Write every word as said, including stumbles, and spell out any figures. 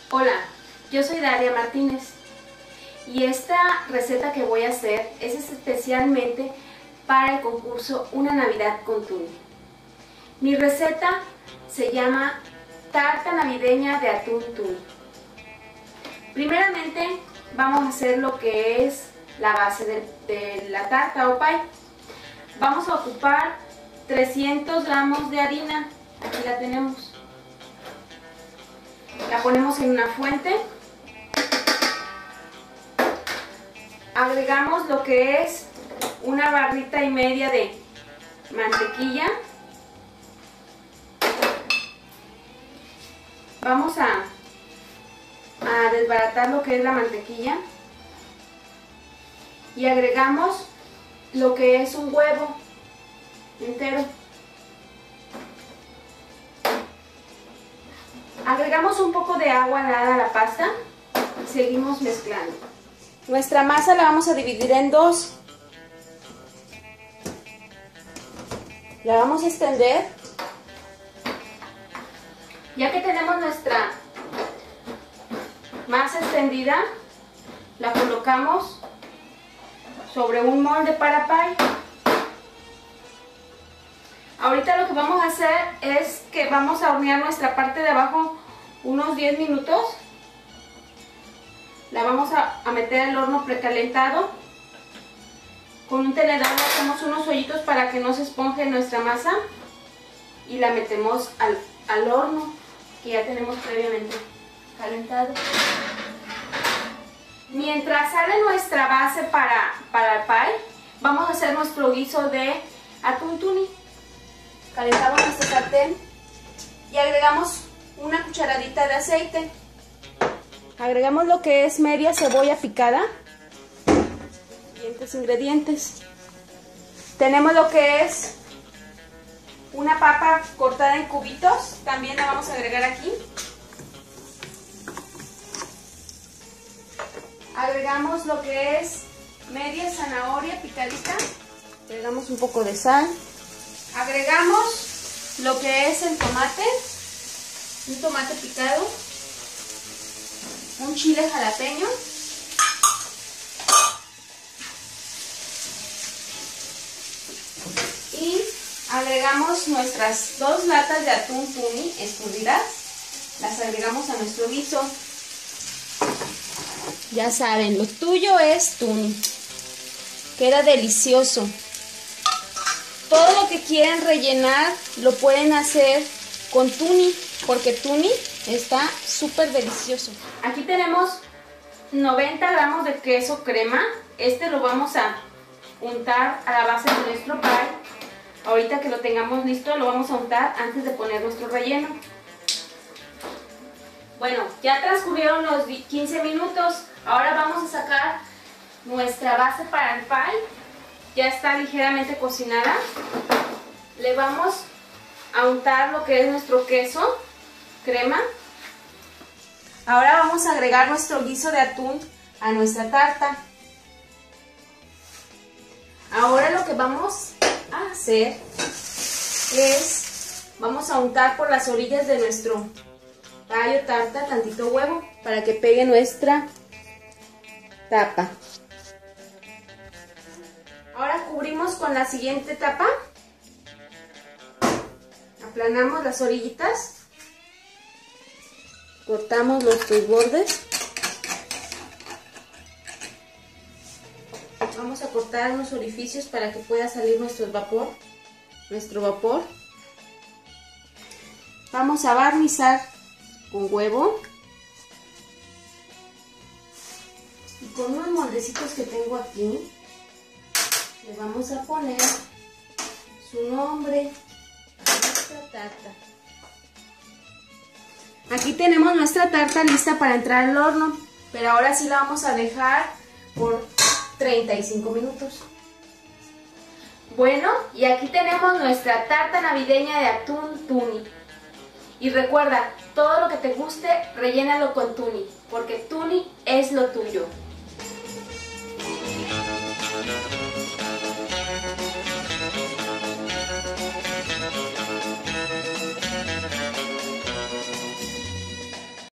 Hola, yo soy Dalia Martínez y esta receta que voy a hacer es especialmente para el concurso Una Navidad con Tuni. Mi receta se llama tarta navideña de atún Tuni. Primeramente vamos a hacer lo que es la base de, de la tarta o pie. Vamos a ocupar trescientos gramos de harina, aquí la tenemos. La ponemos en una fuente, agregamos lo que es una barrita y media de mantequilla, vamos a, a desbaratar lo que es la mantequilla y agregamos lo que es un huevo entero. Agregamos un poco de agua helada a la pasta y seguimos mezclando. Nuestra masa la vamos a dividir en dos. La vamos a extender. Ya que tenemos nuestra masa extendida, la colocamos sobre un molde para pie. Ahorita lo que vamos a hacer es que vamos a hornear nuestra parte de abajo unos diez minutos. La vamos a, a meter al horno precalentado. Con un tenedor le hacemos unos hoyitos para que no se esponje nuestra masa. Y la metemos al, al horno que ya tenemos previamente calentado. Mientras sale nuestra base para, para el pie, vamos a hacer nuestro guiso de atún Tuni. Calentamos nuestra sartén y agregamos una cucharadita de aceite. Agregamos lo que es media cebolla picada. Siguientes ingredientes. Tenemos lo que es una papa cortada en cubitos. También la vamos a agregar aquí. Agregamos lo que es media zanahoria picadita. Agregamos un poco de sal. Agregamos lo que es el tomate, un tomate picado, un chile jalapeño, y agregamos nuestras dos latas de atún Tuni escurridas, las agregamos a nuestro guiso. Ya saben, lo tuyo es Tuni, queda delicioso. Todo lo que quieran rellenar lo pueden hacer con Tuni, porque Tuni está súper delicioso. Aquí tenemos noventa gramos de queso crema. Este lo vamos a untar a la base de nuestro pie. Ahorita que lo tengamos listo lo vamos a untar antes de poner nuestro relleno. Bueno, ya transcurrieron los quince minutos. Ahora vamos a sacar nuestra base para el pie. Ya está ligeramente cocinada. Le vamos a untar lo que es nuestro queso crema. Ahora vamos a agregar nuestro guiso de atún a nuestra tarta. Ahora lo que vamos a hacer es, vamos a untar por las orillas de nuestro pie o tarta tantito huevo para que pegue nuestra tapa. Ahora cubrimos con la siguiente tapa. Aplanamos las orillitas. Cortamos nuestros bordes. Vamos a cortar unos orificios para que pueda salir nuestro vapor. Nuestro vapor. Vamos a barnizar con huevo. Y con unos moldecitos que tengo aquí, le vamos a poner su nombre a nuestra tarta. Aquí tenemos nuestra tarta lista para entrar al horno, pero ahora sí la vamos a dejar por treinta y cinco minutos. Bueno, y aquí tenemos nuestra tarta navideña de atún Tuni. Y recuerda, todo lo que te guste, rellénalo con Tuni, porque Tuni es lo tuyo.